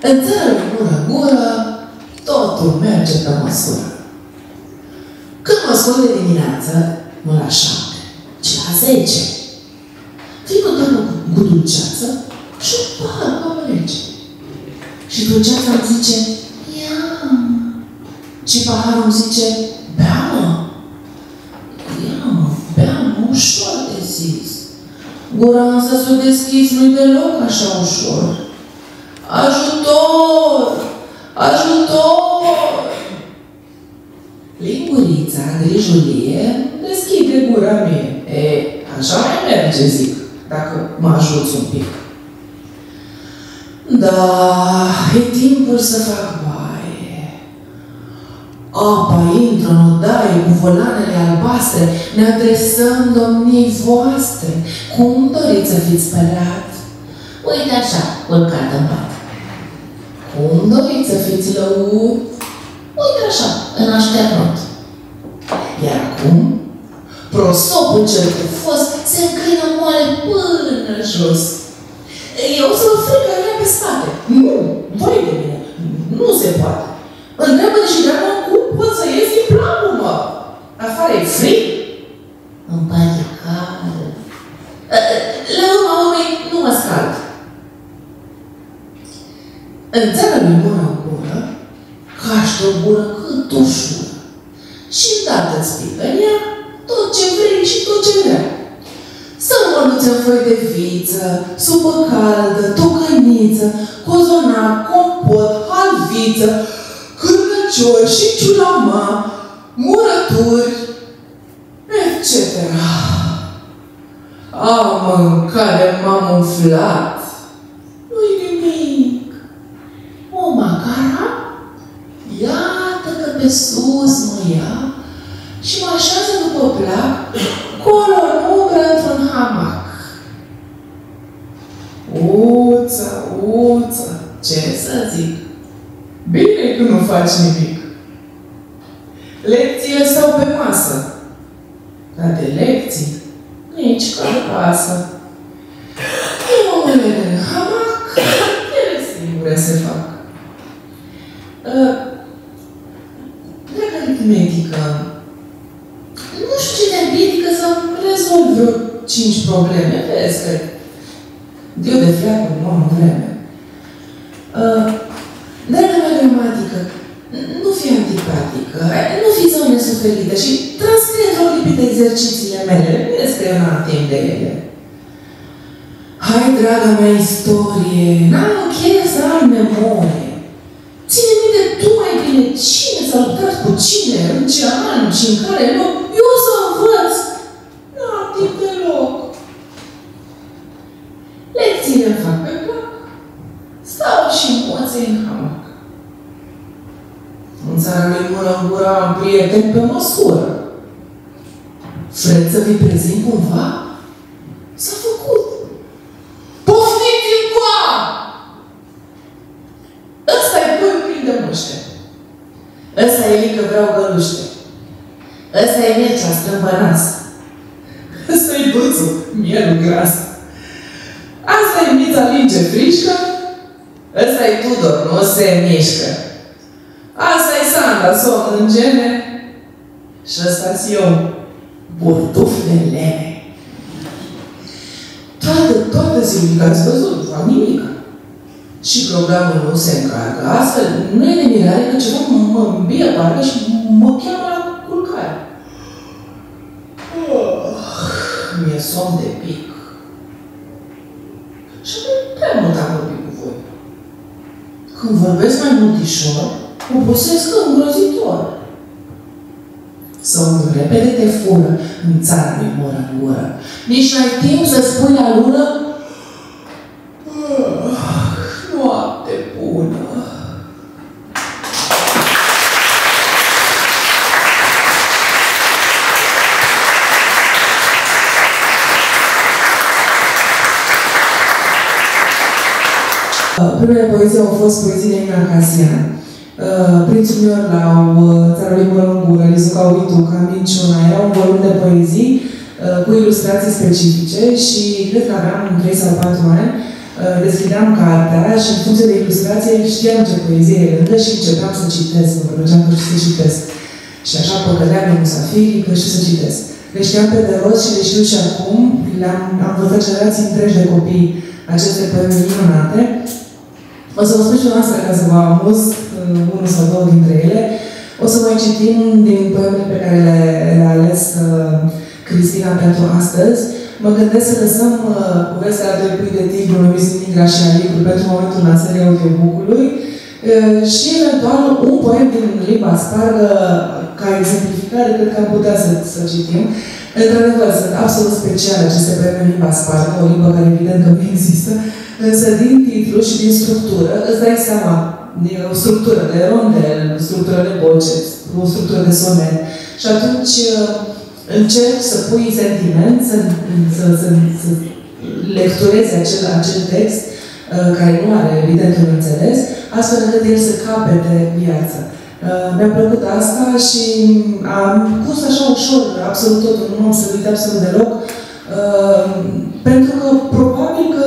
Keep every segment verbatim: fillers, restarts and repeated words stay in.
În țară lui mură-gură, totul merge pe măsură. Când mă scol de dimineață, nu la șapte, ci la zece, vin o doamnă cu dulceață și un pahar cu apă rece. Și dulceața îmi zice, ia-mă. Și paharul îmi zice, bea-mă. Ia-mă, bea-mă, ușor de zis. Gura însă s-o deschis, nu-i deloc așa ușor. Ajutor! Ajutor! Lingurița, grijulie, deschide gura mie. E, așa mai merge, zic, dacă mă ajuți un pic. Da, e timpul să fac baie. Apa intră în odaie cu volanele albastre, ne adresăm domniei voastre. Cum doriți să fiți spălat? Uite așa, culcat în pat. Cum doriți să fiți lăut? Uite așa, în așternut. Iar acum, prosopul cel tufos se înclină moale până jos. Eu să-l frică ea pe spate. Nu, vai de mine, nu se poate. Întreabă-te și de-a cum pot să ies din planul, mă? Afară e frig? Îmi pare cald. La urma urmei, nu mă scald. În țara lui mură-gură, caște o gură cât o șură. Și îndată îți pică în ea tot ce vrei și tot ce vrea. Sămăluțe în foi de viță, supă caldă, tocăniță, cozonac, compot, halviță, cârnăciori și ciulama, murături, et cetera. A, mâncare m-am umflat. Nu-i nimic. O macara, iată că pe sus mă ia și mă așează după plac, colo în umbră într-un hamac. Uța, uța, ce să zic? Bine că nu faci nimic. Lecțiile stau pe masă, dar de lecții nici că pasă. Eu mă leg în hamac, ele singure se fac. Dacă aritmetică, nu știu ce te împiedică să rezolv vreo cinci probleme. Vezi că eu de fleacul nu am vreme. Dragă mea gramatică, nu fi antipatică, nu fi zone suferită și transcrie într-o lipită exercițiile mele. Vezi că eu n-am timp de ele. Hai, draga mea istorie, n-am cheie să ai memorie. Ține minte tu mai bine cine s-a luptat cu cine, în ce an și în care loc. Eu o să învăț. N-am timp deloc. Lecțiile îmi fac pe plac. Stau și moței în hamac. În țara lui mură-gură am prieteni pe măsură. Vreți să vi prezint cumva? S-a făcut. Poftiți-mi coa! Ăsta-i pui plin de muște. Ăsta e Lică vreau găluște. Ăsta e Mircea strâmbănas. Ăsta-i Duțul, mielul gras. Asta e Mița linge frișcă. Ăsta-i Tudor, nu se mișcă. Asta-i Sandra, somn în gene. Și ăsta-s eu, burduf de lene. Toată, toată ziua ați văzut, nu fac nimic. Și programul nu se încarcă. Astfel, nu e de mirare că ceva mă îmbie parcă și mă cheamă la culcare. Oh, mi-e somn de pic. Și apoi prea mult am vorbit cu voi. Când vorbesc mai multișor, obosesc îngrozitor. Sau nu repede te fură în țara lui mură-gură. Nici n-ai timp să spui la lună oh, noapte bună. Primele poezii au fost poezii de Ina Casian. Prințul Mior Lau, Țara lui mură-gură, Lizu Cauitu, Caminciuna, era un volum de poezii cu ilustrații specifice și cred că aveam trei sau patru ani. deschideam cartea și în funcție de ilustrație știam ce poezie e lângă și începeam să citesc. Mă rugam că știu să citesc. Și așa păcăleam în musafirii că știu să citesc. Le știam pe de rost și le știu și acum. Le-am am văzut generații întregi de copii aceste poeme minunate. O să vă spun și noastră ca să vă amuz, unul sau două dintre ele. O să mai citim din poemele pe care le-a ales uh, Cristina pentru astăzi. Mă gândesc să lăsăm uh, povestea Doi pui de tigru, numiți Migra și Alicru, pentru momentul lansării audiobook-ului uh, și eventual un poem din limba spargă ca exemplificare, cred că am putea să, să citim. Într-adevăr, sunt absolut speciale aceste poeme în limba spargă, o limbă care evident că nu există, însă din titlu și din structură îți dai seama, o structură de rondel, o structură de voce, o structură de sonet. Și atunci încerci să pui sentiment, să, să, să, să lecturezi acel, acel text, care nu are, evident, un înțeles, astfel încât el să capete viață. Mi-a plăcut asta și am pus așa ușor, absolut totul, nu m-am săruit absolut deloc, pentru că probabil că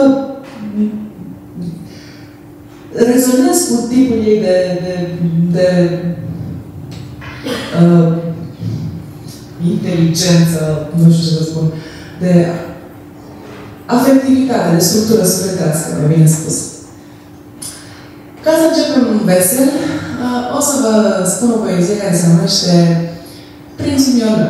rezonez cu tipul ei de, de, de uh, inteligență, nu știu ce să spun, de afectivitate, de structură sufletească, mai bine spus. Ca să începem vesel, uh, o să vă spun o poezie care se numește Prințul Miorlă.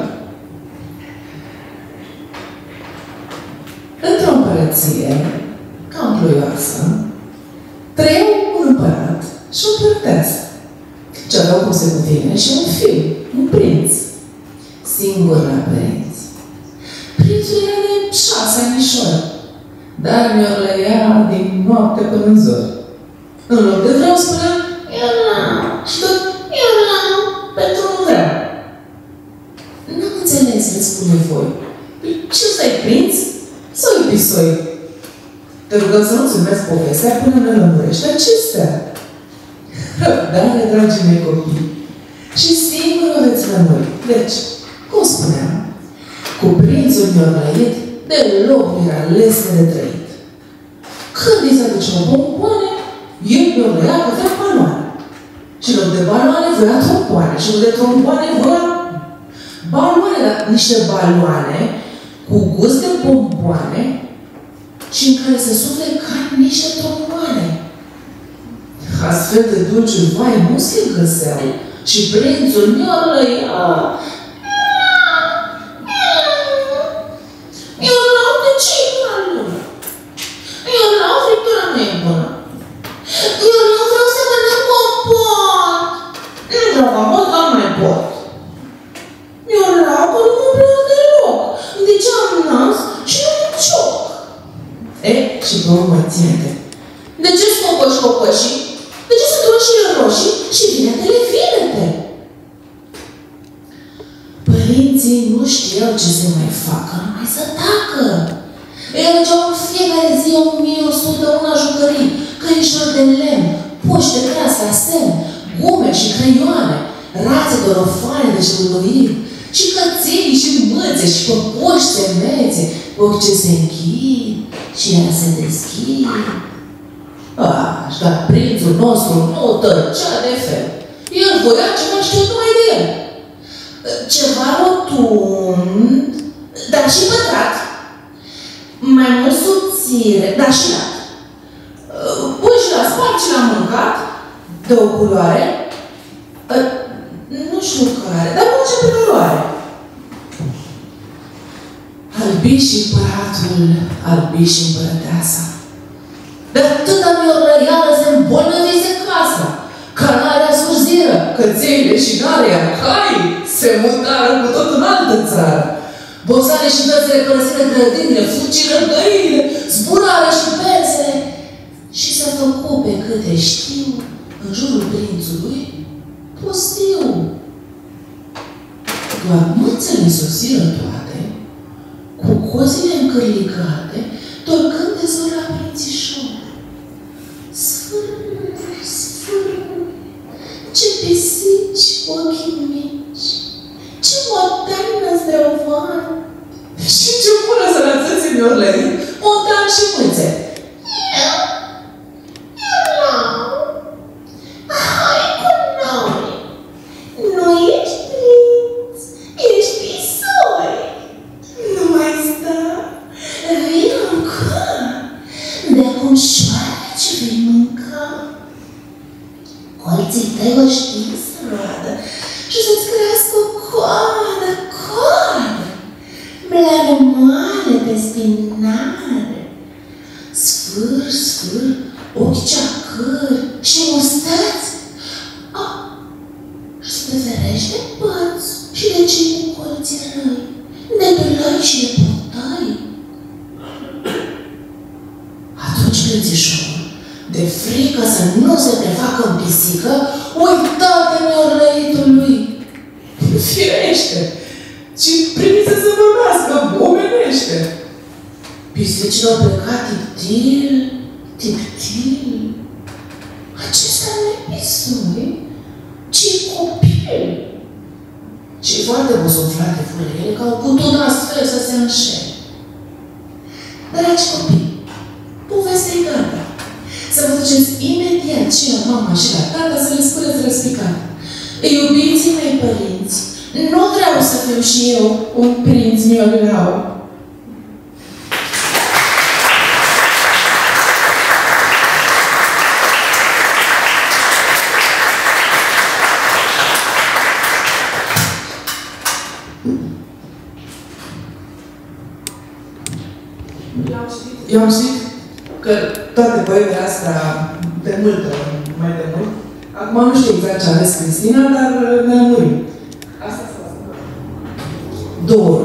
Într-o împărăție cam ploioasă, trăiau un împărat și o părteasă, ce aveau cum se cuvine și un fiu, un prinț, singur la părinți. Prințul era de șase anișori, dar miorlăia din noapte până în zori. În loc de vreau spunea, eu n-am, și tot, eu n-am, pentru nu vreau. N-am înțeles, le spune voi. Ce ăsta-i prinț? Sau-i pisoi? Te rugăm să nu-ți urmezi povestea până ne lămurești acestea. Răbdare, dragii mei copii. Și singur o veți lămuri. Deci, cum spuneam, cu prințul miorlăit, deloc nu era lesne de trăit. Când îi se aduce o bomboane, el miorlăia că vrea baloane. Și în loc de baloane, voia tromboane. Și în loc de tromboane, voia baloane, dar niște baloane cu gust de bomboane și în care se sufle ca niște tromboane. Astfel de dulciuri, vai, nu se găseau. Și prințul miorlăia. Eu n-au de ce e la lună. Eu n-au friptura mea e bună. Eu n-au vreau să mănânc compot. Nu vreau compot, dar nu mai pot. Eu n-au că nu mă vreau deloc. De ce am nas și nu am cioc? E, și vă mă ține-te. De ce scopăși copășii? De ce sunt roșiile roșii și vinetele vinete? Părinții nu știau ce să mai facă, numai să tacă. Ei aduceau în fiecare zi o mie o sută una jucării, căișori de lemn, puși de gras la semn, gume și creioane, rațe dorofane de șurubiri, și căței, și mâțe, și păpuși semețe, ochi ce se închid și ea se deschid. Ah, și dar prințul nostru nu tăcea de fel. El voia ceva știut numai de el. Ceva rotund, dar și pătrat. Mai mult subțire, dar și lat. Pui și la spart și l-am mâncat, de o culoare, nu știu care, dar nu ce culoare. Albi și împăratul, albi și împărăteasa. De atâta miorlăială se îmbolnăvise casa. Canarea surziră, cățeile și narea, cai, se mutară cu tot în altă țară. Bosare și mățele părăsiră grădinile, fugiră găinile, zburare și persele. Și s-a făcut pe câte știu, în jurul prințului, pustiu. Doar mâțele sosiră toate, cu cozile încărlicate, torcând de zăra prințișor. Sfârâi, sfârâi, ce pisici ochii mici, ce motană zdrăvoană, și ce bună să lăsăți miorlării, motan și mâțe. Eu colții tăi o știi să roadă și să-ți crească o coadă, coadă, blană moale pe spinare, sfâr, sfâr, ochi ceacări și mustăți. Ah, și să te ferești de părți și de cei cu colții răi, de dulăi și de purtăi. Atunci plățișorul, de frică să nu se prefacă în pisică, uită-te neorlăitul lui. Firește, ci primise să vorbească, omenește. Pisicile au plecat tiptil, tiptil. Acesta nu e pisui, ci copil. Și foarte bosuflate furele că au putut astfel să se înșele. Dragi copii, povestea e gata. Să vă duceți imediat și la mama și la tata să le spuneți răspicat. Iubiții mei părinți, nu vreau să fiu și eu un prinț miolau. Eu am știut că toate poemele astea, de multă, mai de mult, acum nu știu exact ce a ales Cristina, dar ne lămurim. Asta s-a spus. Dor.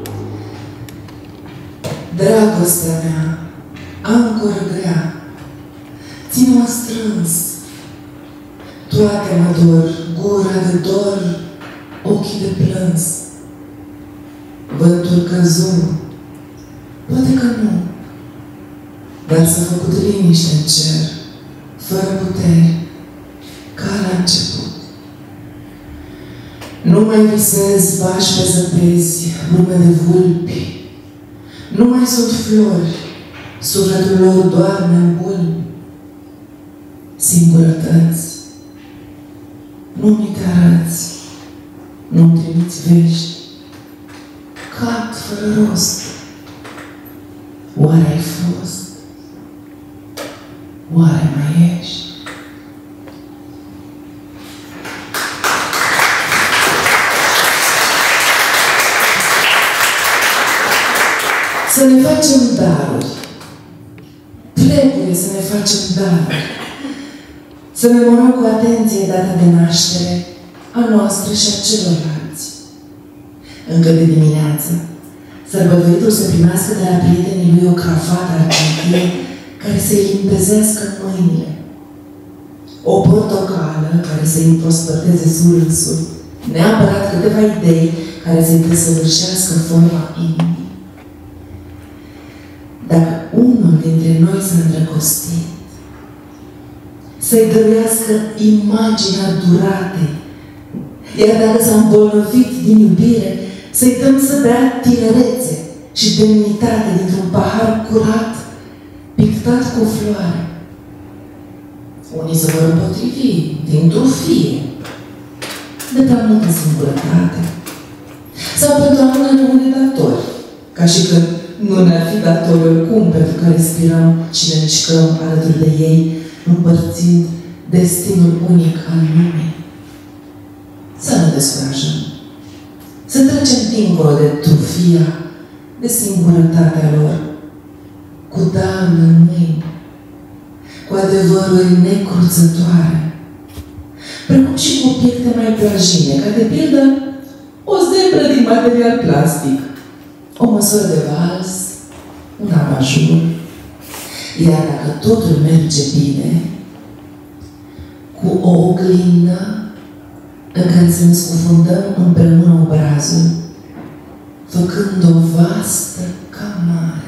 Dragostea mea, ancoră grea, ține-mă strâns. Toate mă dor, gura de dor, ochii de plâns. Vântul căzut, poate că nu, dar s-a făcut liniște în cer, fără puteri, ca la început. Nu mai visez bași pe zăpezi, lume de vulpi. Nu mai sunt flori, sufletul lor doarme în bulbi. Singurătăți, nu mi te arăți, nu-mi trimiți vești. Cat fără rost, oare ai fost? Oare mai ești? Să ne facem daruri. Trebuie să ne facem daruri. Să memorăm cu atenție data de naștere a noastră și a celorlalți. Încă de dimineață, sărbătoritul să primească de la prietenii lui o crafată argentină care să-i limpezească mâinile. O portocală care să-i împrospăteze surâsul. Neapărat câteva idei care să-i desăvârșească forma inimii. Dacă unul dintre noi s-a îndrăgostit, să-i dăruiască imaginea duratei. Iar dacă s-a îmbolnăvit din iubire, să-i dăm să bea tinerețe și demnitate dintr-un pahar curat, pictat cu floare. Unii se vor împotrivi dintr-o fie, de prea multă singurătate. Sau pentru a rămâne unii datori, ca și când nu ne-ar fi datori oricum, pentru că respirăm și ne mișcăm alături de ei, împărțind destinul unic al lumii. Să nu descurajăm. Să trecem dincolo de trufia, de singurătatea lor, cu darul în mâini, cu adevăruri necruțătoare, precum și cu obiecte mai plajine, ca de pildă o zebră din material plastic, o măsură de vals, un abajur. Iar dacă totul merge bine, cu o oglindă în care să ne scufundăm împreună obrazul, făcând o vastă camară.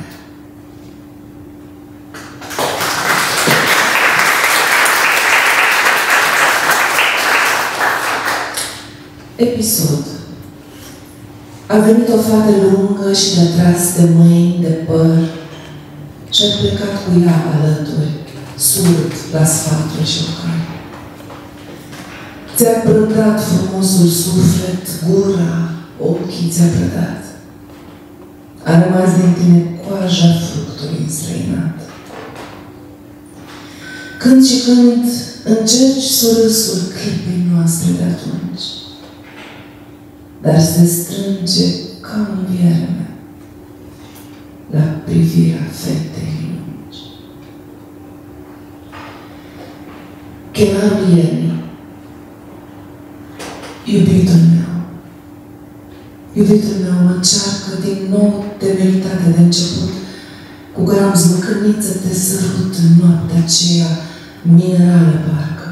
Episod. A venit o fată lungă și de-a tras de mâini, de păr, și a plecat cu ea alături, surd la sfaturi și ocani. Ți-a prădat frumosul suflet, gura, ochii ți-a prădat. A rămas din tine coaja fructului înstrăinat. Când și când încerci surâsul clipei noastre de atunci, dar se strânge ca un vierme la privirea fetei lungi. Chenarul iernii, iubitul meu, iubitul meu mă încearcă din nou temeritatea de început cu care am zvâcănit să te sărut în noaptea aceea minerală parcă.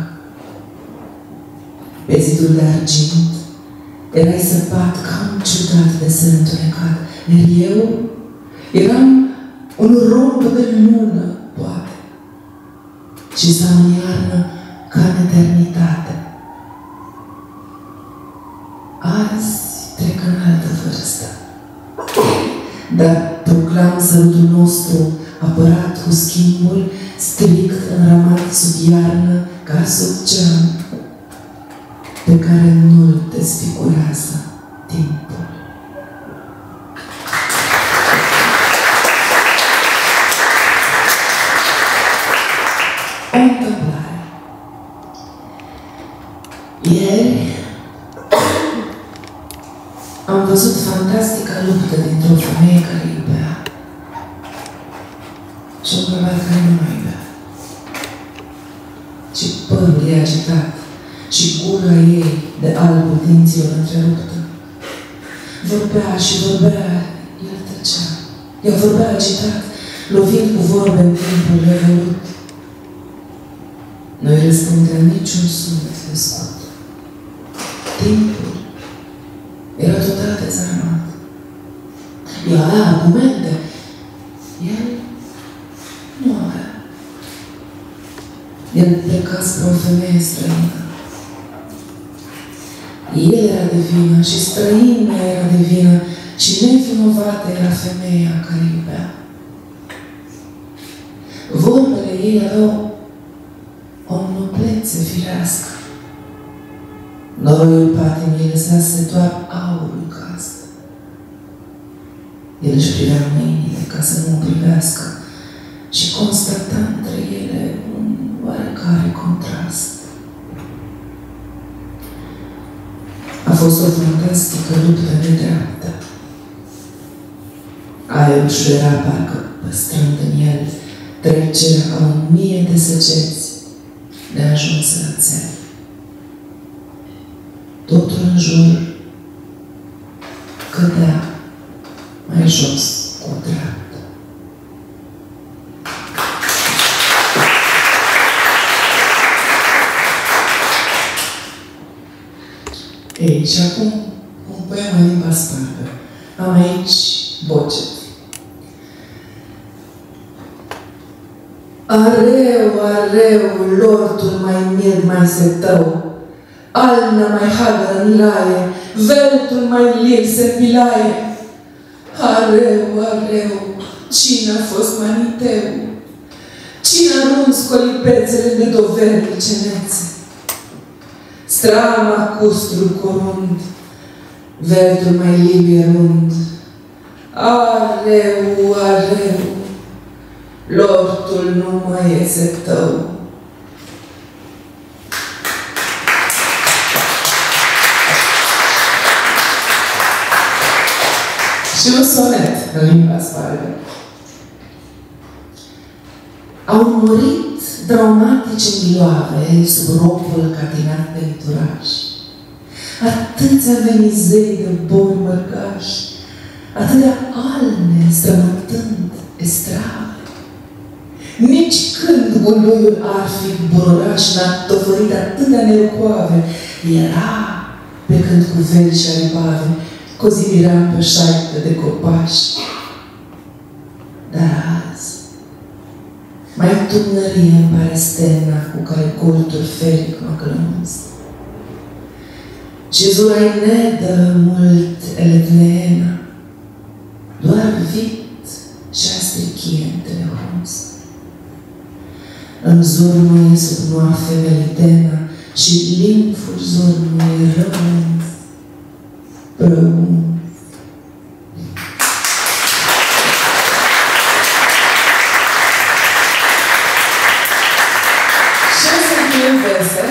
Pe zidul de argint erai săpat ca un ciudat de sân întunecat, iar eu eram un romb de lună, poate, și sau în iarnă ca în eternitate. Azi trec în altă vârstă, dar proclam sărutul nostru apărat cu schimbul, strict înramat sub iarnă ca sub geam, pe care nu-l desfigurează timpul. O întâmplare. Ieri am văzut fantastica luptă dintr-o femeie care iubea și un bărbat care nu mai iubea. Și părul ei agitat și gura ei de albul dinților întreruptă. Vorbea și vorbea, el tăcea. Ea vorbea agitat, lovind cu vorbe în timpul revolut. Nu-i răspundea niciun sunet de scot. Timpul era total dezarmat. Ea avea argumente. El nu avea. El pleca spre o femeie străină. El era de vină și străină era de vină și nevinovată era femeia care iubea. Vorbele ei aveau o noblețe firească. Noroiul patimii lăsase doar aurul casă. El își privea mâinile ca să nu o privească și constata între ele un oarecare contrast. A fost o fantastică luptă nedreaptă. Aerul șuiera parcă păstrând în el trecerea a o mie de săgeți neajunse la țel. Totul în jur cădea mai jos cu dreaptă. Ei, și acum un poem în limba spaniolă. Am aici Bocet. Areu, areu, lordul mai mild mai setău, alnă mai hagă în laie, veltul mai lir se pilaie. Areu, areu, cine a fost maniteu? Cine a runs colipețele de dovernice nețe? Strama custrul corund, veltul mai libie rund. Areu, areu, lordul nu mai este tău. Și un sonet în limba spaniolă. Au murit traumatici înghiloave sub robul catinat de liturași. Atâția venizei de bori mărgași, atâtea alne strămătând estrave. Nici când guloiul arfic buroraș n-a tofărit atâtea nerucoave. Era, pe când cu veli și aripave, cozivirea pe șaipă de copași. Dar azi, mai tânărie îmi pare stena cu care coltul feric mă clămâns. Și zura-i nedă mult eletneena, doar vit și-a strichie între huns. În zurnul sub noafe melitena și limful zurnului rămâns, rămâns. Ce sunt inverse?